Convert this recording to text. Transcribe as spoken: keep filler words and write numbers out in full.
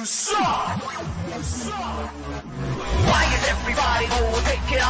suck! You suck! Why is everybody go take it